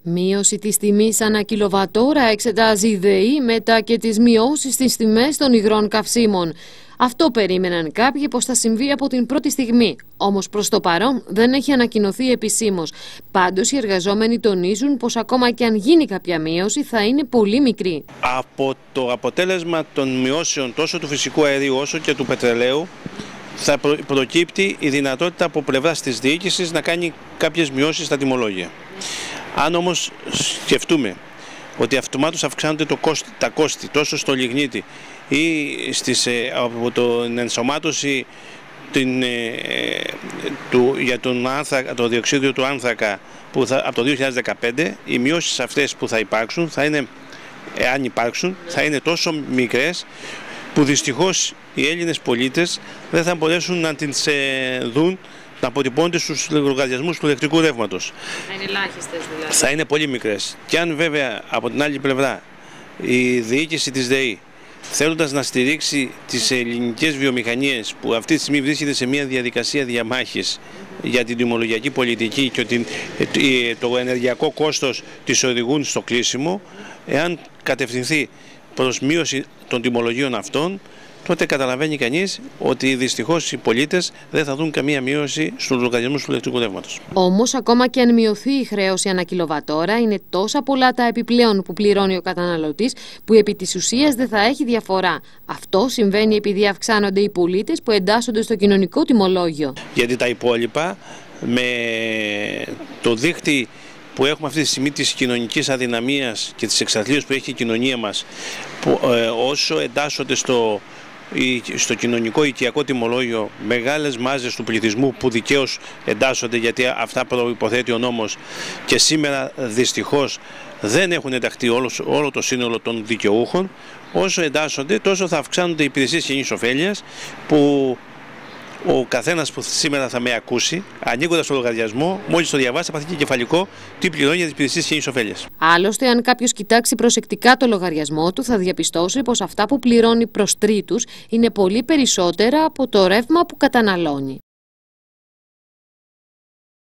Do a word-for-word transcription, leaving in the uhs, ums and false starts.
Μείωση της τιμής ανά κιλοβατόρα εξετάζει η ΔΕΗ μετά και τις μειώσεις στις τιμές των υγρών καυσίμων. Αυτό περίμεναν κάποιοι πως θα συμβεί από την πρώτη στιγμή, όμως προς το παρόν δεν έχει ανακοινωθεί επισήμως. Πάντως οι εργαζόμενοι τονίζουν πως ακόμα και αν γίνει κάποια μείωση θα είναι πολύ μικρή. Από το αποτέλεσμα των μειώσεων τόσο του φυσικού αερίου όσο και του πετρελαίου θα προκύπτει η δυνατότητα από πλευράς της διοίκησης να κάνει κάποιες μειώσεις στα τιμολόγια. Αν όμως σκεφτούμε ότι αυτομάτως αυξάνονται το κόστη, τα κόστη τόσο στο λιγνίτη ή στις, από την ενσωμάτωση την, του, για τον άνθρακα, το διοξείδιο του άνθρακα που θα, από το δύο χιλιάδες δεκαπέντε, οι μειώσεις αυτές που θα υπάρξουν, θα είναι, εάν υπάρξουν, θα είναι τόσο μικρές που δυστυχώς οι Έλληνες πολίτες δεν θα μπορέσουν να τις δουν να αποτυπώνται στους λογαριασμούς του ηλεκτρικού ρεύματος. Θα είναι ελάχιστες δηλαδή. Θα είναι πολύ μικρές. Και αν βέβαια από την άλλη πλευρά η διοίκηση της ΔΕΗ, θέλοντας να στηρίξει τις ελληνικές βιομηχανίες που αυτή τη στιγμή βρίσκεται σε μια διαδικασία διαμάχης για την τιμολογιακή πολιτική και ότι το ενεργειακό κόστος τις οδηγούν στο κλείσιμο, εάν κατευθυνθεί προς μείωση των τιμολογίων αυτών, τότε καταλαβαίνει κανείς ότι δυστυχώς οι πολίτες δεν θα δουν καμία μείωση στους λογαριασμούς του ηλεκτρικού ρεύματος. Όμως, ακόμα και αν μειωθεί η χρέωση ανά κιλοβατόρα, είναι τόσα πολλά τα επιπλέον που πληρώνει ο καταναλωτής, που επί της ουσίας δεν θα έχει διαφορά. Αυτό συμβαίνει επειδή αυξάνονται οι πολίτες που εντάσσονται στο κοινωνικό τιμολόγιο. Γιατί τα υπόλοιπα, με το δίχτυ που έχουμε αυτή τη στιγμή της κοινωνικής αδυναμίας και της εξαθλίωσης που έχει η κοινωνία μας, που, ε, όσο εντάσσονται στο στο κοινωνικό οικιακό τιμολόγιο μεγάλες μάζες του πληθυσμού που δικαίως εντάσσονται, γιατί αυτά προϋποθέτει ο νόμος, και σήμερα δυστυχώς δεν έχουν ενταχθεί όλο, όλο το σύνολο των δικαιούχων, όσο εντάσσονται τόσο θα αυξάνονται οι υπηρεσίες κοινής ωφέλειας, που ο καθένας που σήμερα θα με ακούσει, ανοίγοντας το λογαριασμό, μόλις το διαβάσει, θα πάθει και κεφαλικό τι πληρώνει για τις υπηρεσίες κοινής ωφέλειας. Άλλωστε, αν κάποιος κοιτάξει προσεκτικά το λογαριασμό του, θα διαπιστώσει πως αυτά που πληρώνει προς τρίτους είναι πολύ περισσότερα από το ρεύμα που καταναλώνει.